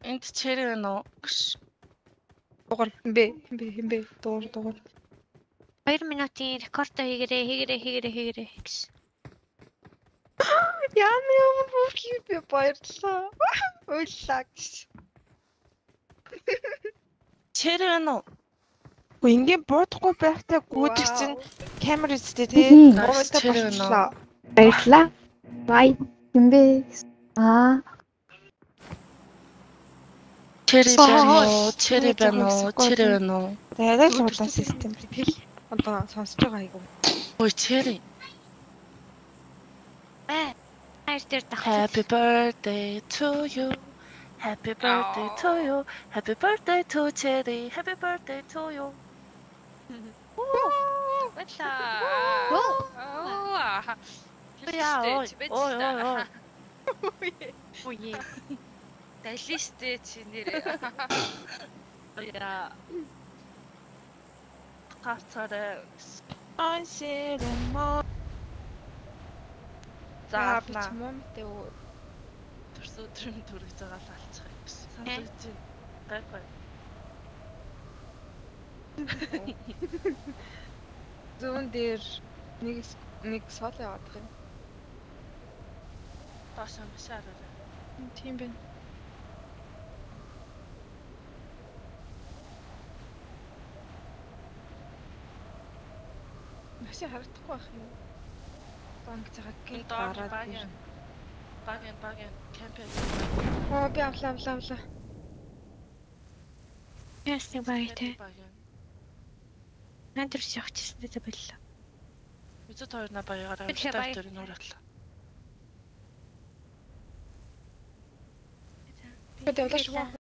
Энд чэрэг байна уу? Дугар хэмбэ дугар. 2 минутын рекордо хийгэрээ гэсэн. Яна ямар бүхий би баярлаа. Уйлаа гэж. Чэрэг байна уу? Уу ингийн буудахгүй байхтай гүйдэг чинь камер үстэй тий. Гайс чэрэг байна уу? Баярлаа. Бай. Хэмбэ. Чэрэг байна уу? Чэрэг байна уу? Чэрэг байна уу? Тэгээд л удаан систем тэгэл одоо сонсож байгаа айгу. Ой чэрэг. Хайр дээр Happy birthday to you. Happy birthday to you. Happy birthday to Cherry. Happy birthday to you. Баярлаа. Ой. Далистэй чи нэрээ. Яа. Гацаарай. Аншэрэмоо. Заавна. Момтэй үү. Төрс өдрийн төрөг заагаал алцах юм гэсэн. Санагдаж байна. Гайгүй. Зүүн дээр нэг сол яваад байна. Бааш амшаарай. Тийм байна. Машин харагдахгүй байх юм. Банк цагааг гараад. Багийн кемпинг. Оо би авлаа. Ясны баяртай. Надэрс явчихсан дээ боллоо. Мэдээд хоёр на баягаар авчихсан дээр нөр атлаа. Тэгээд явлаа шүү.